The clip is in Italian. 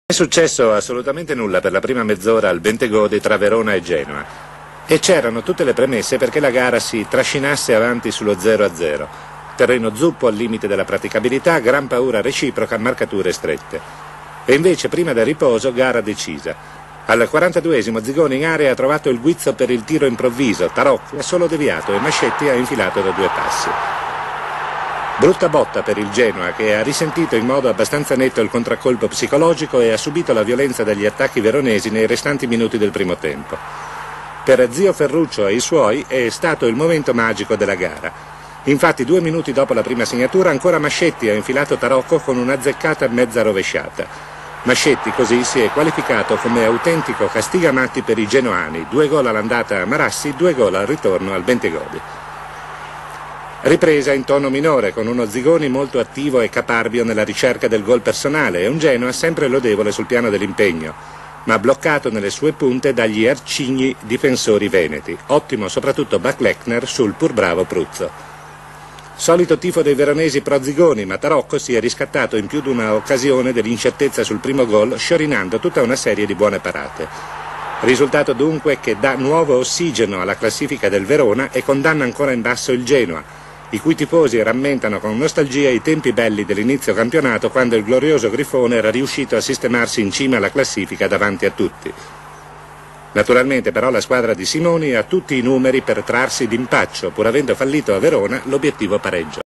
È successo assolutamente nulla per la prima mezz'ora al Bentegodi tra Verona e Genoa e c'erano tutte le premesse perché la gara si trascinasse avanti sullo 0-0. Terreno zuppo al limite della praticabilità, gran paura reciproca, marcature strette. E invece prima del riposo gara decisa. Al 42esimo Zigoni in area ha trovato il guizzo per il tiro improvviso, Tarocchi ha solo deviato e Mascetti ha infilato da 2 passi. Brutta botta per il Genoa, che ha risentito in modo abbastanza netto il contraccolpo psicologico e ha subito la violenza degli attacchi veronesi nei restanti minuti del primo tempo. Per zio Ferruccio e i suoi è stato il momento magico della gara. Infatti 2 minuti dopo la prima segnatura ancora Mascetti ha infilato Tarocco con un'azzeccata mezza rovesciata. Mascetti così si è qualificato come autentico castigamatti per i genoani, 2 gol all'andata a Marassi, 2 gol al ritorno al Bentegodi. Ripresa in tono minore, con uno Zigoni molto attivo e caparbio nella ricerca del gol personale e un Genoa sempre lodevole sul piano dell'impegno, ma bloccato nelle sue punte dagli arcigni difensori veneti. Ottimo soprattutto Backlechner sul pur bravo Pruzzo. Solito tifo dei veronesi pro Zigoni, ma Tarocco si è riscattato in più di una occasione dell'incertezza sul primo gol, sciorinando tutta una serie di buone parate. Risultato dunque che dà nuovo ossigeno alla classifica del Verona e condanna ancora in basso il Genoa, i cui tifosi rammentano con nostalgia i tempi belli dell'inizio campionato, quando il glorioso Grifone era riuscito a sistemarsi in cima alla classifica davanti a tutti. Naturalmente però la squadra di Simoni ha tutti i numeri per trarsi d'impaccio, pur avendo fallito a Verona l'obiettivo pareggio.